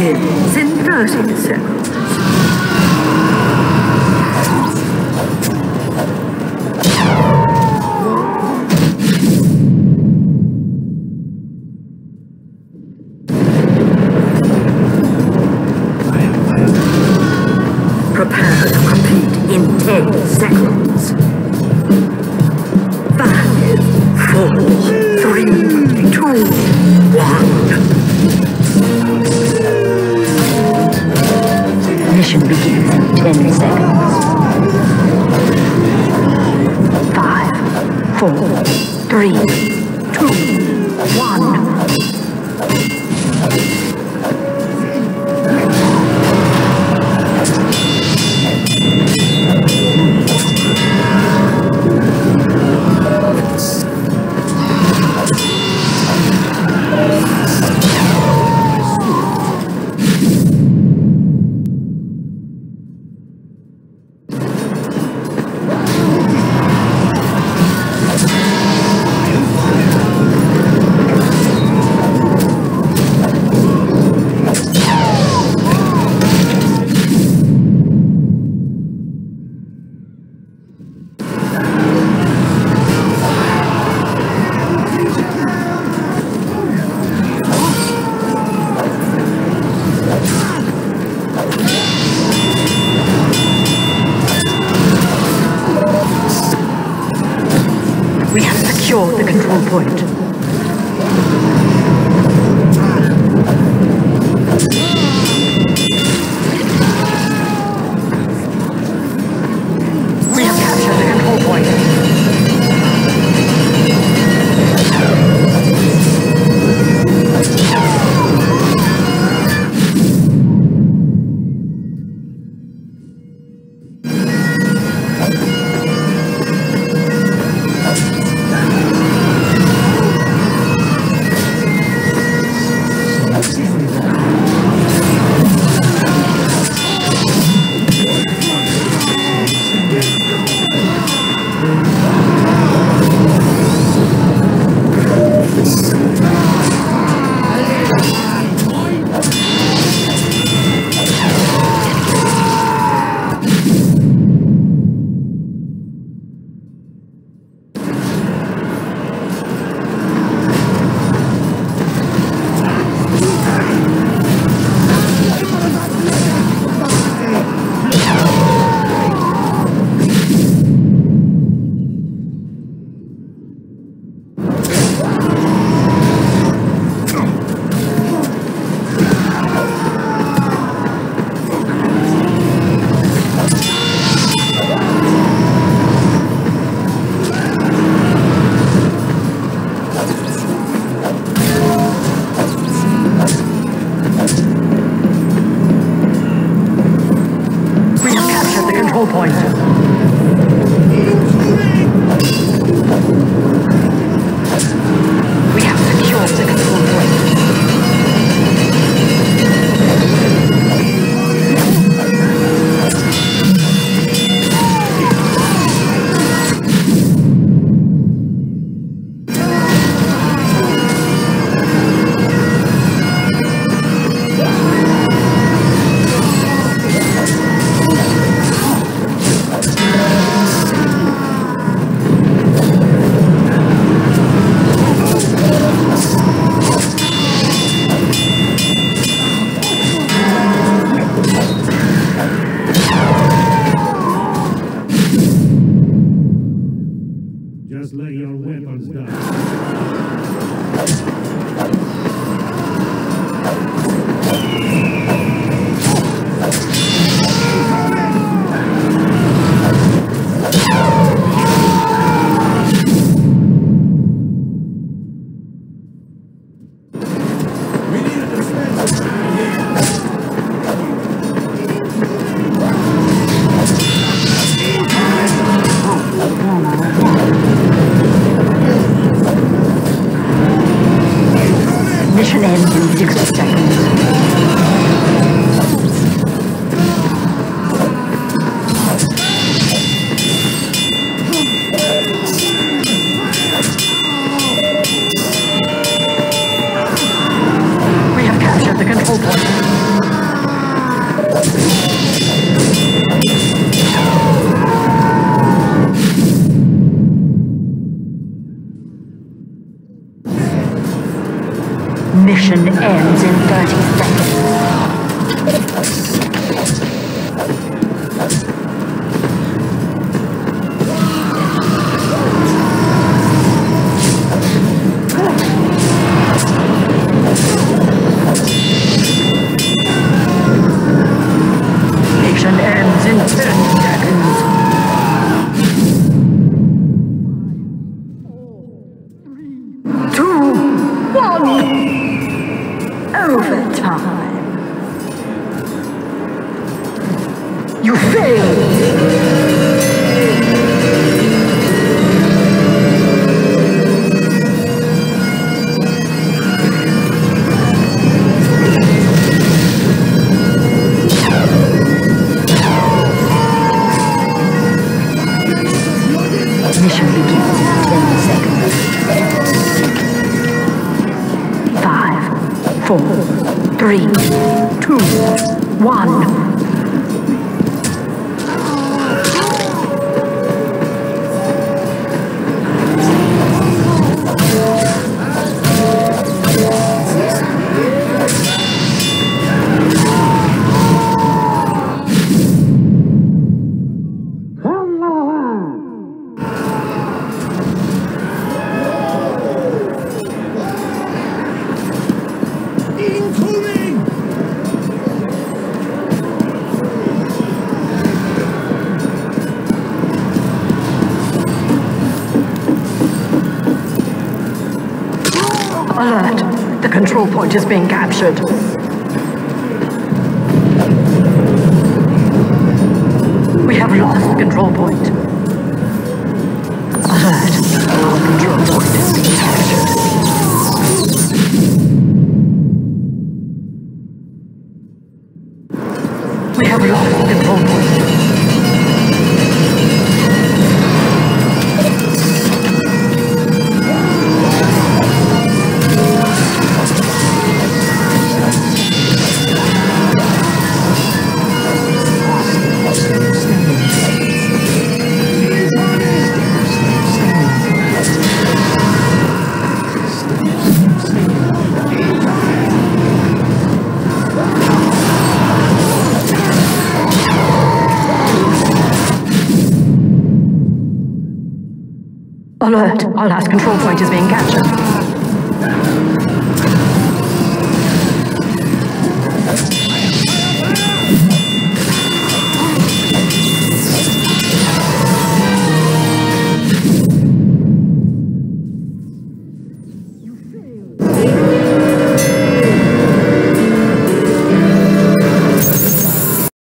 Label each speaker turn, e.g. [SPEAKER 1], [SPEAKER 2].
[SPEAKER 1] begins in 30 seconds. Prepare to complete in 10 seconds. 5, 4, 3, 2, 1. Mission begins in 10 seconds. 5, 4, 3, 2, 1. We have secured the control point. We have captured the control point. Point. We have secured the control point.
[SPEAKER 2] Just let your weapons die. We need a defense.
[SPEAKER 1] Mission ends in 60 seconds. We have captured the control point. failed. Mission begins in 10 seconds. 5, 4, 3, 2, 1. Alert! The control point is being captured. We have lost the control point. Alert! Our control point is being captured. We have lost the control point. Alert! Our last control point is being captured.